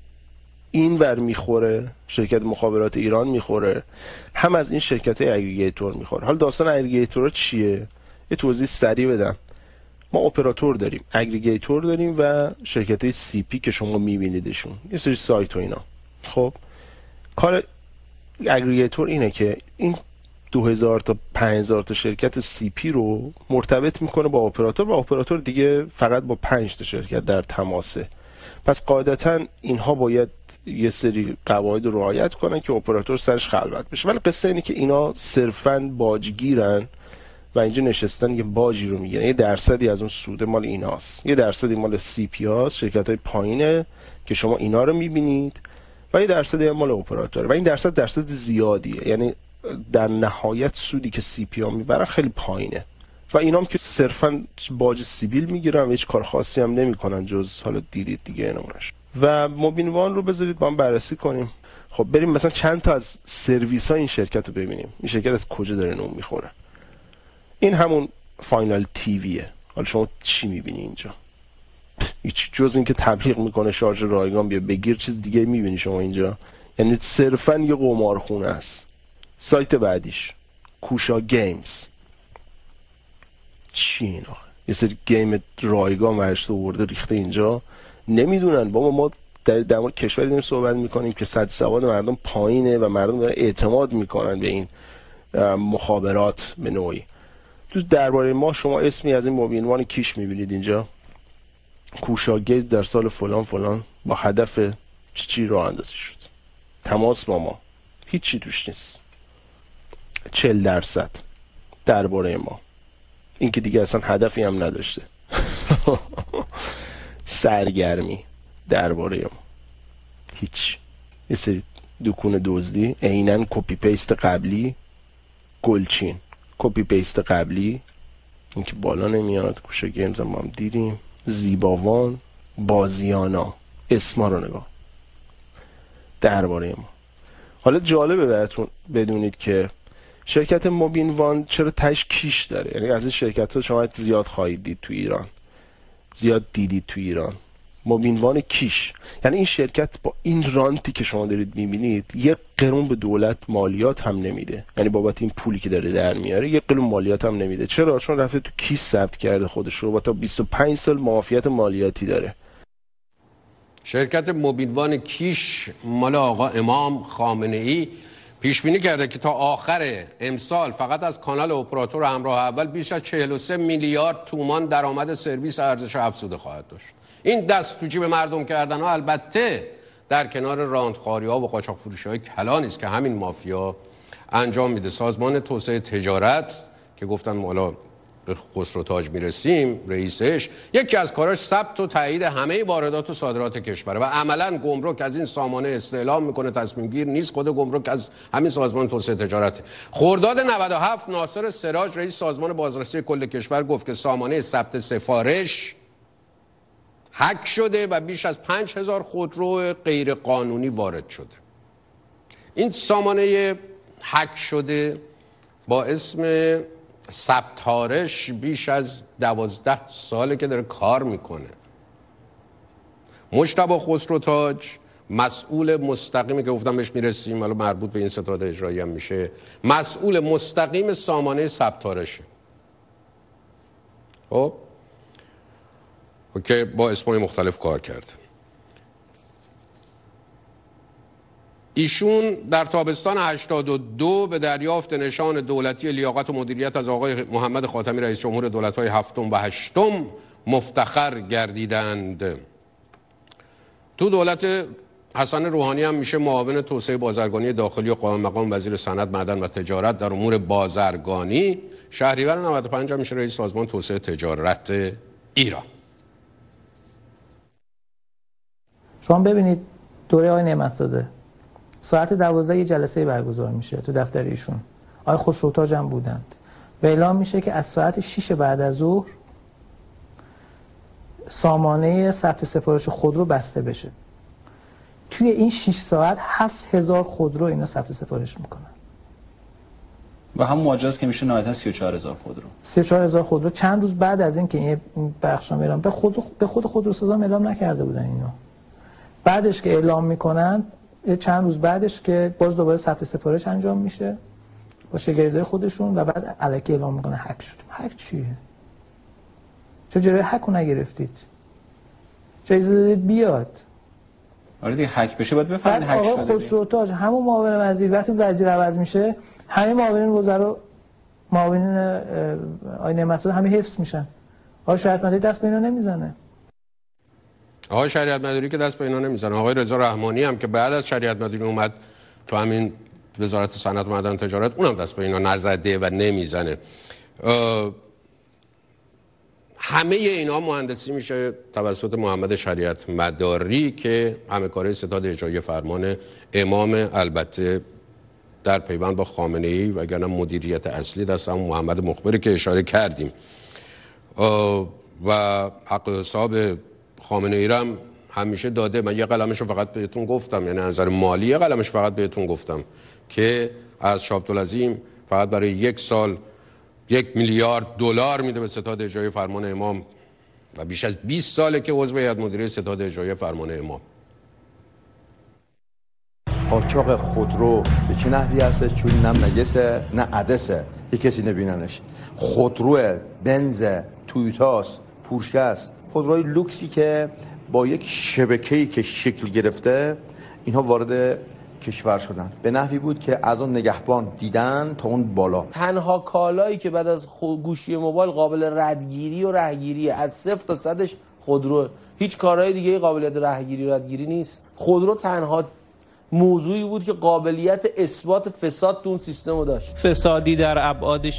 این ور میخوره، شرکت مخابرات ایران میخوره، هم از این شرکت های اگریگیتور میخوره. حالا داستان اگریگیتور چیه؟ یه توضیح سریع بدم. ما اپراتور داریم، اگریگیتور داریم و شرکت های سی پی که شما میبینیدشون، یه سری سایت و اینا. خب کار اگریگیتور اینه که این 2000 تا 5000 تا شرکت سی پی رو مرتبط میکنه با اپراتور و اپراتور دیگه فقط با 5 تا شرکت در تماسه. پس قاعدتا اینها باید یه سری قواعد رو رعایت کنن که اپراتور سرش خلوت بشه. ولی قصه اینه که اینا صرفاً باجگیرن و اینجا نشستن یه باجی رو میگیرن. یه درصدی از اون سود مال ایناست، یه درصدی مال سی پی هاست، شرکت‌های پایینه که شما اینا رو میبینید و یه درصدی هم مال اپراتور و این درصد زیادیه. یعنی در نهایت سودی که سی پی ها میبرن خیلی پایینه و اینام که صرفاً باج سیبیل میگیرن و هیچ کار خاصی هم نمیکنن جز حالا دیدید دیگه نمونش. و موبینوان رو بذارید با هم بررسی کنیم. خب بریم مثلا چند تا از سرویس ها این شرکت رو ببینیم. این شرکت از کجا داره نون میخوره؟ این همون فاینال تیویه. حالا شما چی میبینی اینجا؟ هیچ جز این که تبلیغ میکنه شارژ رایگان بیا بگیر، چیز دیگه میبینی شما اینجا؟ یعنی صرفا یه قمارخونه است. سایت بعدیش کوشا گیمز. چی این آخه؟ یه سری گیم رایگان ورشته آورده ریخته اینجا. نمیدونن بابا ما در مورد کشوری داریم صحبت میکنیم که سطح سواد مردم پایینه و مردم دارن اعتماد میکنن به این مخابرات به نوعی. تو درباره ما شما اسمی از این موبینوان کیش میبینید اینجا؟ کوشاگیت در سال فلان فلان با هدف چی راه اندازی شد. تماس با ما هیچی توش نیست. 40% درباره ما، این که دیگه اصلا هدفی هم نداشته. سرگرمی درباره ما هیچ. یه سری دکون دزدی، عیناً کپی پیست قبلی، گلچین کپی پیست قبلی، این که بالا نمیاد. کوشا گیمز هم دیدیم، زیباوان، بازیانا، اسما رو نگاه درباره ما. حالا جالبه براتون بدونید که شرکت موبینوان چرا تاش کیش داره. یعنی از این شرکت ها شما زیاد خواهید دید تو ایران، زیاد دیدید تو ایران. موبینوان کیش یعنی این شرکت با این رانتی که شما دارید میبینید یک قرون به دولت مالیات هم نمیده. یعنی بابت این پولی که داره در میاره یک قرون مالیات هم نمیده. چرا؟ چون رفته تو کیش ثبت کرده خودش رو و تا 25 سال معافیت مالیاتی داره. شرکت موبینوان کیش مال آقا امام خامنه ای پیش بینی کرده که تا آخر امسال فقط از کانال اپراتور همراه اول بیش از 43 میلیارد تومان درآمد سرویس ارزش افزوده خواهد داشت. این دست تو جیب مردم کردن ها البته در کنار راندخواری ها و قاچاق فروشی های کلانی است که همین مافیا انجام میده. سازمان توسعه تجارت که گفتن حالا به خسرو تاج میرسیم، رئیسش یکی از کاراش ثبت و تایید همه واردات و صادرات کشوره و عملا گمرک از این سامانه استعلام میکنه، تصمیم گیر نیست. خود گمرک از همین سازمان توسعه تجارت. خرداد 97 ناصر سراج رئیس سازمان بازرسی کل کشور گفت که سامانه ثبت سفارش هک شده و بیش از 5000 خودرو غیر قانونی وارد شده. این سامانه هک شده با اسم ثبتارش بیش از 12 ساله که داره کار میکنه. مجتبی خسروتاج مسئول مستقیمی که گفتم بهش میرسیم، حالا مربوط به این ستاد اجرایی هم میشه، مسئول مستقیم سامانه ثبتارشه. خب که با اسمای مختلف کار کرده. ایشون در تابستان 82 به دریافت نشان دولتی لیاقت و مدیریت از آقای محمد خاتمی رئیس جمهور دولت‌های هفتم و هشتم مفتخر گردیدند. تو دولت حسن روحانی هم میشه معاون توسعه بازرگانی داخلی و قائم مقام وزیر صنعت، معدن و تجارت در امور بازرگانی. شهریور 95 هم میشه رئیس سازمان توسعه تجارت ایران. شما ببینید دوره آقای نعمت‌زاده ساعت 12 یه جلسه برگزار میشه تو دفتر ایشون. آقای خسروتاج هم بودند. و اعلام میشه که از ساعت 6 بعد از ظهر سامانه ثبت سفارش خودرو بسته بشه. توی این 6 ساعت 7000 خودرو اینا ثبت سفارش میکنن. و هم مجاز که میشه نهایتا 34000 خودرو. 34000 خودرو چند روز بعد از این که این بخشام اعلام به خود خودروسازان اعلام نکرده بودن اینو. بعدش که اعلام میکنن چند روز بعدش که باز دوباره ثبت سفارش انجام میشه با شاگردای خودشون و بعد الکی اعلام میکنه هک شد. هک چیه؟ چه جوری هکو نگرفتید؟ چه اجازه دادید بیاد؟ آره دیگه هک بشه باید بفهمید هک شده. آقا خسروتاج همون معاون وزیر وقتی وزیر عوض میشه همه معاونین وزرا معاونین آقای نعمت‌زاده همه حفظ میشن. آقا شریعت مداری دست به اینا نمیزنه. آقای شریعت مداری که دست به اینا نمیزنه. آقای رضا رحمانی هم که بعد از شریعت مداری اومد تو همین وزارت صنعت و معدن و تجارت، اونم دست به اینا نزده و نمیزنه. همه اینا مهندسی میشه توسط محمد شریعت مداری که همه کاره ستاد اجرایی فرمان امام، البته در پیوند با خامنه ای، وگرنه مدیریت اصلی دست همون محمد مخبری که اشاره کردیم. و حق حساب خامنه ای هم همیشه داده. من یه قلمشو فقط بهتون گفتم، یعنی نظر مالی یه قلمش فقط بهتون گفتم که از شاه عبدالعظیم فقط برای یک سال 1 میلیارد دلار میده به ستاد اجرایی فرمان امام و بیش از 20 ساله که عضو هیئت مدیره ستاد اجرایی فرمان امام. قاچاق خودرو به چه نحوی هستش؟ چون نه نجسه نه عدسه، یک کسی نبیننش. خودرو بنز، تویوتاس، پورشه است، خودروی لوکسی که با یک شبکه‌ای که شکل گرفته اینها وارد کشور شدن. به نحوی بود که از اون نگهبان دیدن تا اون بالا. تنها کالایی که بعد از گوشی موبایل قابل ردگیری و رهگیری از 0 تا 100ش خودرو، هیچ کارهای دیگه قابلیت رهگیری و ردگیری نیست. خودرو تنها موضوعی بود که قابلیت اثبات فساد تو اون سیستم رو داشت. فسادی در ابعاد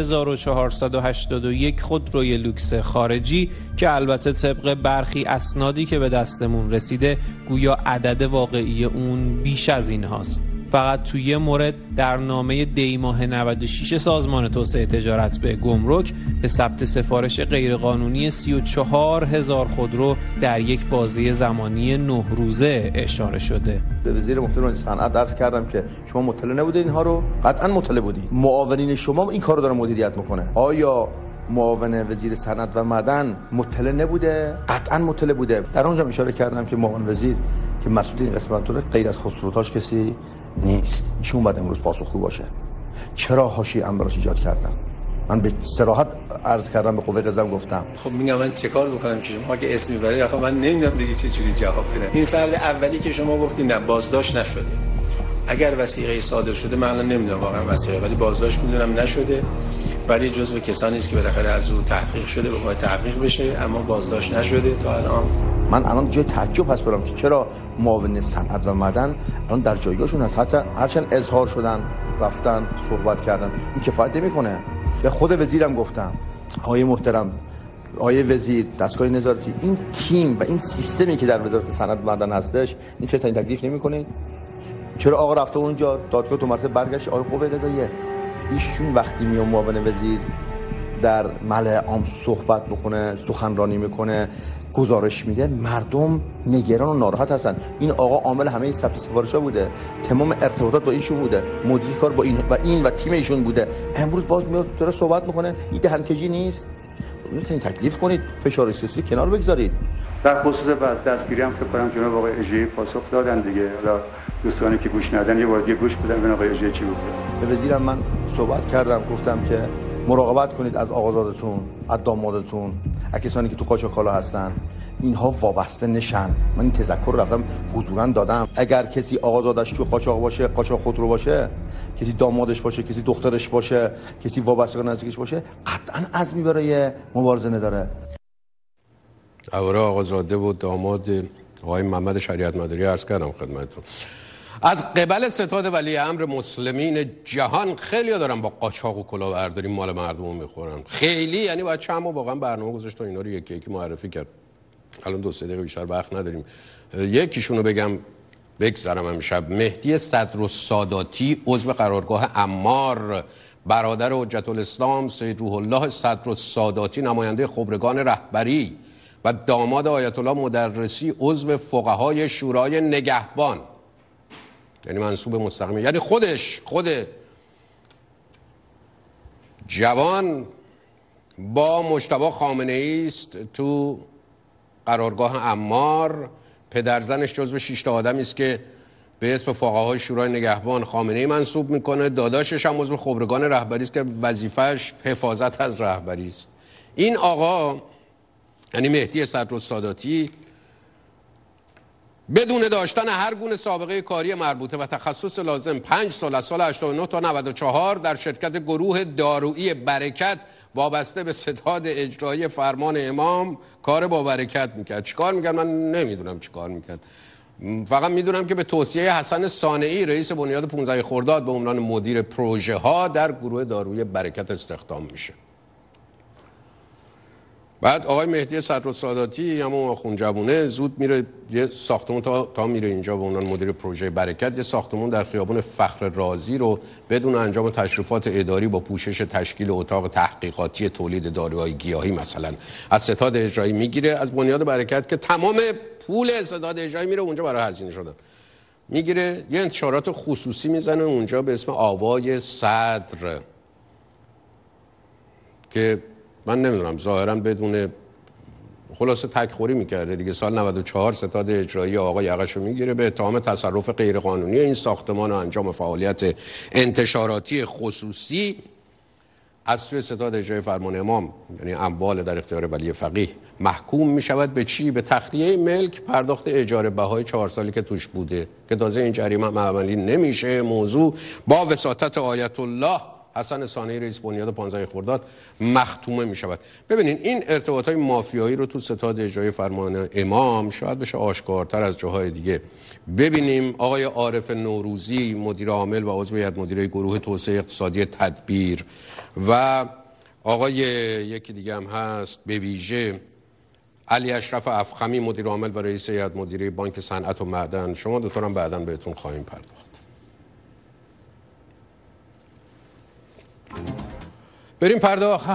6481 خودروی لوکس خارجی که البته طبق برخی اسنادی که به دستمون رسیده گویا عدد واقعی اون بیش از این هاست. فقط توی یه مورد در نامه دیماه 96 سازمان توسعه تجارت به گمرک به ثبت سفارش غیرقانونی 34,000 خودرو در یک بازه زمانی 9 روزه اشاره شده. به وزیر محترم صنعت عرض کردم که شما مطلع نبودید اینها رو؟ قطعا مطلع بودید. معاونین شما این کارو داره مدیریت میکنه. آیا معاون وزیر صنعت و معدن مطلع نبوده؟ قطعا مطلع بوده. در اونجا اشاره کردم که معاون وزیر که مسئول این قسمت رو غیر از خسروتاش کسی نیست. ایشون باید امروز پاسخگو باشه. چرا حاشیه براش ایجاد کردم؟ من به صراحت عرض کردم، به قوه قضاییه گفتم. خب میگم من چه کار بکنم که شما که اسم میبرید؟ آخه من نمیدونم دیگه چه جوری جواب بدم. این فرد اولی که شما گفتین نه بازداشت نشده. اگر وثیقه صادر شده من الان نمیدونم واقعا وثیقه، ولی بازداشت میدونم نشده. ولی جزو کسانی است که بالاخره از او تحقیق شده به باید تحقیق بشه، اما بازداشت نشده تا الان. من الان جای تعجب هست برام که چرا معاون صنعت و معدن الان در جایگاهشون هست، حتی هرچند اظهار شدن رفتن صحبت کردن این کفایت نمیکنه. به خود وزیرم گفتم آقای محترم، آقای وزیر، دستگاه نظارتی، این تیم و این سیستمی که در وزارت صنعت و معدن هستش این چرا این تکلیف نمیکنید؟ چرا آقا رفته اونجا دادگاه تو مرتبه برگشت آقای قوه قضاییه؟ ایشون وقتی میاد معاون وزیر در ملأ عام صحبت بکنه، سخنرانی میکنه، گزارش میده، مردم نگران و ناراحت هستن. این آقا عامل همه ثبت سفارش‌ها بوده، تمام ارتباطات با ایشون بوده، مدیر کار با این و تیم ایشون بوده. امروز باز میاد داره صحبت میکنه، این دهنکجی نیست؟ میتونید تکلیف کنید، فشار سیاسی کنار بگذارید. در خصوص بعد دستگیری هم فکر کنم جناب آقای اژه‌ای پاسخ دادن دیگه. حالا دوستانی که گوش ندادن یه بار دیگه گوش بدن ببینن آقای اژه‌ای چی گفت. به وزیرم من صحبت کردم، گفتم که مراقبت کنید از آقازادتون، از دامادتون، از کسانی که تو قاچاق کالا هستن، اینها وابسته نشن. من این تذکر رفتم حضوراً دادم. اگر کسی آقازادش تو قاچاق باشه، قاچاق خودرو باشه، کسی دامادش باشه، کسی دخترش باشه، کسی وابسته نزدیکش باشه، قطعاً عزمی برای مبارزه نداره. درباره آقازاده و داماد آقای محمد شریعت مداری عرض کردم خدمتتون. از قبل ستاد ولی امر مسلمین جهان خیلی دارن با قاچاق و کلاهبرداری مال مردم میخورن. خیلی یعنی باید چند ماه واقعا برنامه گذاشت تا اینا رو یکی یکی معرفی کرد. الان 2-3 دقیقه بیشتر وقت نداریم. یکیشونو بگم بگذرم امشب. مهدی صدرالساداتی عضو قرارگاه عمار، برادر حجت الاسلام سید روح الله صدرالساداتی، نماینده خبرگان رهبری و داماد آیت الله مدرسی عضو فقهای شورای نگهبان، یعنی منصوب مستقیم، یعنی خود جوان با مجتبی خامنه‌ای است تو قرارگاه عمار. پدرزنش جزو 6 تا آدمی است که به اسم فقهای شورای نگهبان خامنه‌ای منصوب میکنه. داداشش هم عضو خبرگان رهبری است که وظیفه‌اش حفاظت از رهبری است. این آقا یعنی مهدی صدرالساداتی بدون داشتن هر گونه سابقه کاری مربوطه و تخصص لازم 5 سال از سال 89 تا 94 در شرکت گروه دارویی برکت وابسته به ستاد اجرایی فرمان امام کار با برکت میکرد. چیکار میکرد من نمیدونم چیکار میکرد، فقط میدونم که به توصیه حسن صانعی رئیس بنیاد 15 خرداد به عنوان مدیر پروژه ها در گروه دارویی برکت استخدام میشه. بعد آقای مهدی صدرالساداتی همون آخوندجوونه زود میره یه ساختمون تا میره اینجا به عنوان مدیر پروژه برکت، یه ساختمون در خیابان فخر رازی رو بدون انجام تشریفات اداری با پوشش تشکیل اتاق تحقیقاتی تولید داروهای گیاهی مثلا از ستاد اجرایی میگیره از بنیاد برکت که تمام پول ستاد اجرایی میره اونجا برای هزینه شدن. میگیره یه انتشارات خصوصی میزنه اونجا به اسم آوای صدر که من نمیدونم ظاهرا بدون خلاصه تکخوری میکرده دیگه. سال 94 ستاد اجرایی آقا یقه‌شو میگیره به اتهام تصرف غیرقانونی این ساختمان و انجام فعالیت انتشاراتی خصوصی از سوی ستاد اجرایی فرمان امام، یعنی اموال در اختیار ولی فقیه، محکوم می شود به چی؟ به تخلیه ملک، پرداخت اجاره بهای 4 سالی که توش بوده که تازه این جریمه عملی نمیشه. موضوع با وساطت آیت الله حسن ثانی رئیس بنیاد 15 خرداد مختومه می شود. ببینین این ارتباطات مافیایی رو تو ستاد اجرایی فرمان امام شاید بشه آشکارتر از جاهای دیگه ببینیم. آقای عارف نوروزی مدیر عامل و عضو هیئت مدیره گروه توسعه اقتصادی تدبیر و آقای یکی دیگه هم هست به ویژه علی اشرف افخمی مدیر عامل و رئیس هیئت مدیره بانک صنعت و معدن، شما دو تا هم بعداً بهتون خواهیم پرداخت. بریم پرده آخر.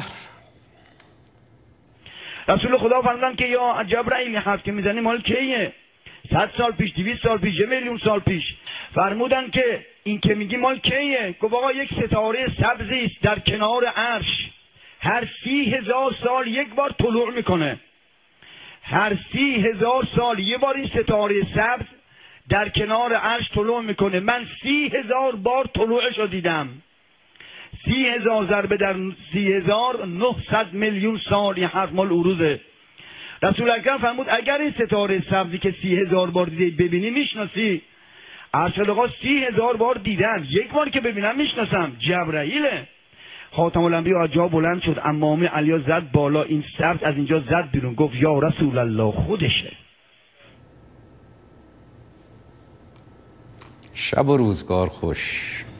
رسول خدا فرمودن که یا عجب رأی حرف که میزنی مال کیه؟ 100 سال پیش، 200 سال پیش، 1 میلیون سال پیش. فرمودن که این که میگی مال کیه؟ گفت آقا یک ستاره سبزی است در کنار عرش، هر 30,000 سال یک بار طلوع میکنه. هر 30,000 سال یه بار این ستاره سبز در کنار عرش طلوع میکنه. من 30,000 بار طلوعش رو دیدم. 30,000 ضربه در 30,000 900 میلیون سال. یه حرف مال عروضه. رسول اکرم فرمود اگر این ستاره سبزی که 30,000 بار دیدی ببینی میشناسی؟ ارشد آقا 30,000 بار دیدم، یک بار که ببینم میشناسم. جبرائیله. خاتم الانبیا از جا بلند شد، امامه علیا زد بالا، این سبز از اینجا زد بیرون، گفت یا رسول الله خودشه. شب و روزگار خوش.